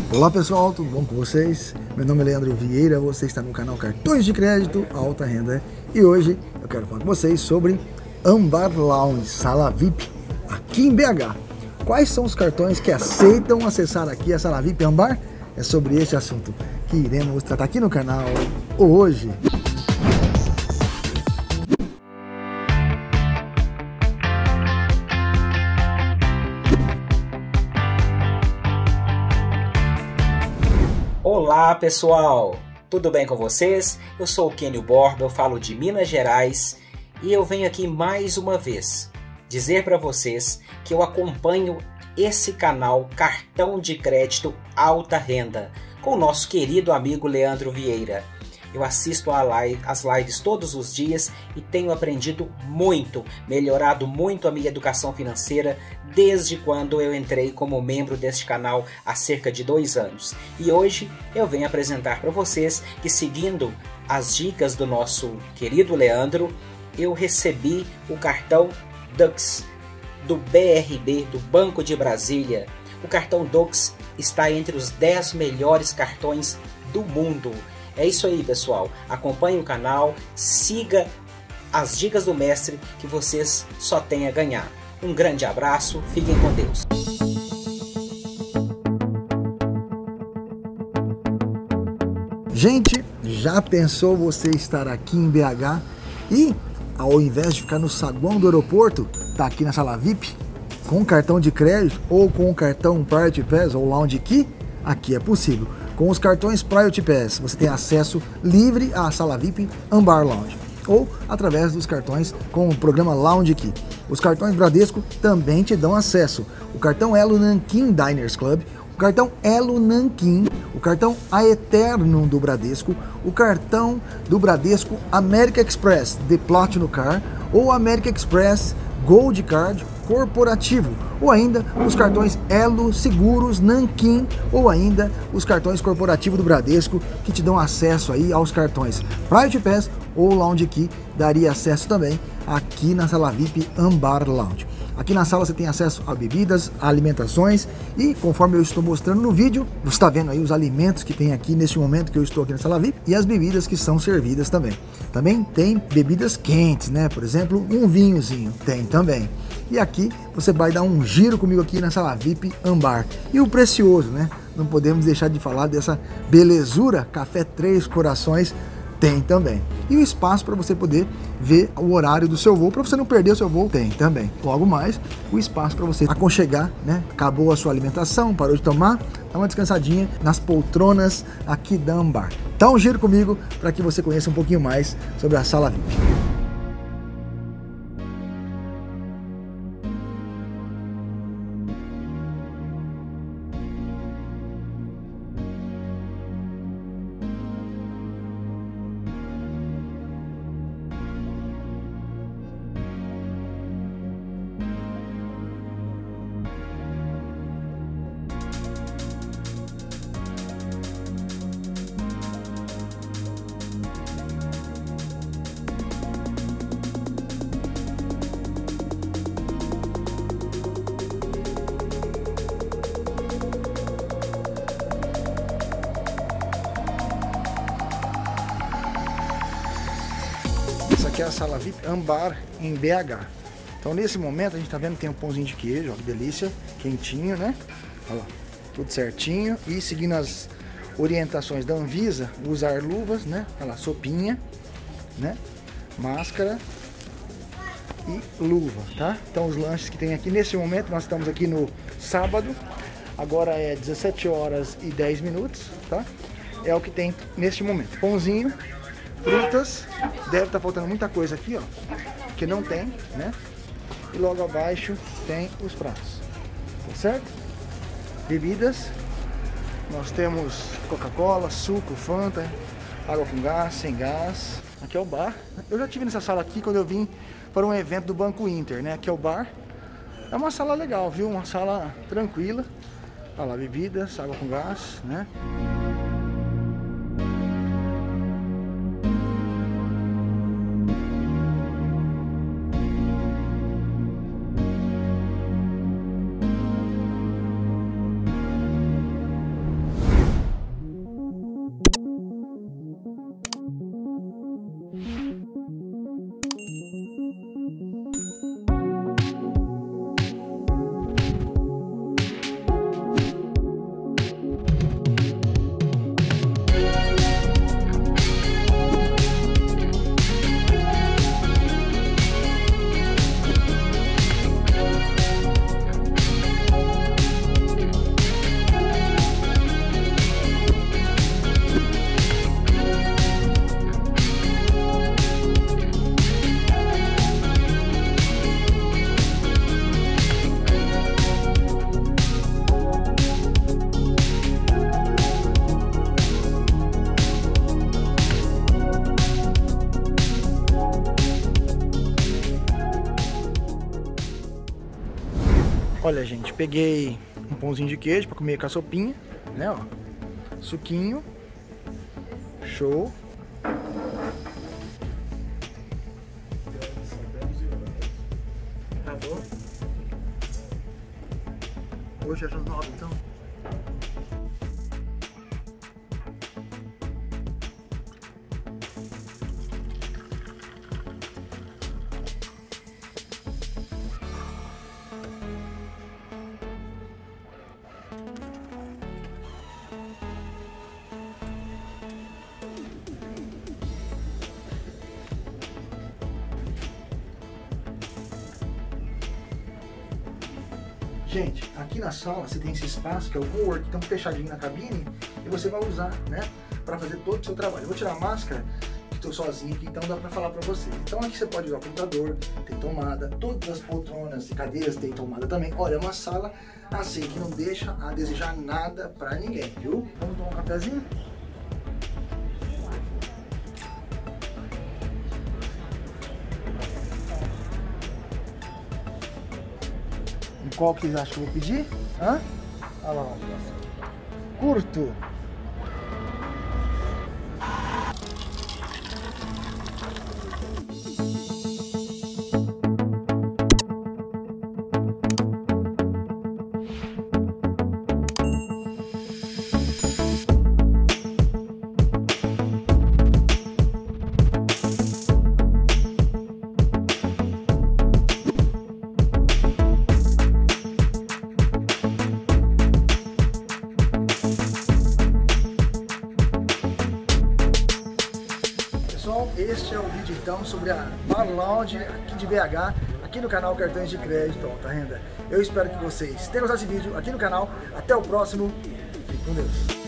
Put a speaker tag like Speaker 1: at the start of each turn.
Speaker 1: Olá pessoal, tudo bom com vocês? Meu nome é Leandro Vieira, você está no canal Cartões de Crédito Alta Renda e hoje eu quero falar com vocês sobre Ambar Lounge, sala VIP aqui em BH. Quais são os cartões que aceitam acessar aqui a sala VIP Ambar? É sobre este assunto que iremos tratar aqui no canal hoje.
Speaker 2: Olá pessoal, tudo bem com vocês? Eu sou o Kênio Borba, eu falo de Minas Gerais e eu venho aqui mais uma vez dizer para vocês que eu acompanho esse canal Cartão de Crédito Alta Renda com o nosso querido amigo Leandro Vieira. Eu assisto as lives todos os dias e tenho aprendido muito, melhorado muito a minha educação financeira desde quando eu entrei como membro deste canal há cerca de 2 anos. E hoje eu venho apresentar para vocês que, seguindo as dicas do nosso querido Leandro, eu recebi o cartão Dux do BRB, do Banco de Brasília. O cartão Dux está entre os 10 melhores cartões do mundo. É isso aí, pessoal. Acompanhe o canal, siga as dicas do mestre que vocês só têm a ganhar. Um grande abraço, fiquem com Deus.
Speaker 1: Gente, já pensou você estar aqui em BH e, ao invés de ficar no saguão do aeroporto, tá aqui na sala VIP com cartão de crédito ou com o cartão Priority Pass ou Lounge Key? Aqui é possível. Com os cartões Priority Pass, você tem acesso livre à sala VIP Ambar Lounge, ou através dos cartões com o programa Lounge Key. Os cartões Bradesco também te dão acesso. O cartão Elo Nanquim Diners Club, o cartão Elo Nanquim, o cartão Aeterno do Bradesco, o cartão do Bradesco America Express The Platinum Card ou America Express Gold Card corporativo, ou ainda os cartões Elo Seguros Nanquim, ou ainda os cartões corporativos do Bradesco, que te dão acesso aí aos cartões Priority Pass ou Lounge Key, daria acesso também aqui na sala VIP Ambar Lounge. Aqui na sala você tem acesso a bebidas, a alimentações e, conforme eu estou mostrando no vídeo, você está vendo aí os alimentos que tem aqui neste momento que eu estou aqui na sala VIP e as bebidas que são servidas também. Também tem bebidas quentes, né? Por exemplo, um vinhozinho, tem também. E aqui você vai dar um giro comigo aqui na sala VIP Ambar. E o precioso, né? Não podemos deixar de falar dessa belezura, Café Três Corações, tem também. E o espaço para você poder ver o horário do seu voo, para você não perder o seu voo, tem também. Logo mais, o espaço para você aconchegar, né? Acabou a sua alimentação, parou de tomar, dá uma descansadinha nas poltronas aqui da Ambar. Dá um giro comigo para que você conheça um pouquinho mais sobre a sala VIP. Essa aqui é a sala VIP Ambar em BH. Então nesse momento a gente tá vendo que tem um pãozinho de queijo, ó, que delícia, quentinho, né? Olha lá, tudo certinho. E seguindo as orientações da Anvisa, usar luvas, né? Olha lá, sopinha, né? Máscara e luva, tá? Então os lanches que tem aqui nesse momento, nós estamos aqui no sábado, agora é 17 horas e 10 minutos, tá? É o que tem neste momento. Pãozinho, frutas, deve estar faltando muita coisa aqui, ó, que não tem, né? E logo abaixo tem os pratos, tá certo? Bebidas, nós temos Coca-Cola, suco, Fanta, água com gás, sem gás. Aqui é o bar. Eu já estive nessa sala aqui quando eu vim para um evento do Banco Inter, né? Aqui é o bar. É uma sala legal, viu? Uma sala tranquila. Olha lá, bebidas, água com gás, né? Olha, gente, peguei um pãozinho de queijo para comer com a sopinha, né, ó. Suquinho. Show. Tá bom. Hoje é às 9, então. Gente, aqui na sala você tem esse espaço que é o co-work, então fechadinho na cabine, e você vai usar, né, para fazer todo o seu trabalho. Eu vou tirar a máscara, que estou sozinho aqui, então dá para falar para vocês. Então aqui você pode usar o computador, tem tomada, todas as poltronas e cadeiras tem tomada também. Olha, é uma sala assim que não deixa a desejar nada para ninguém, viu? Vamos tomar um cafezinho? Qual que vocês acham que eu vou pedir? Hã? Olha lá, ó. Curto. Este é o vídeo então sobre a Bar Lounge aqui de BH, aqui no canal Cartões de Crédito Alta Renda. Eu espero que vocês tenham gostado desse vídeo aqui no canal. Até o próximo. Fique com Deus.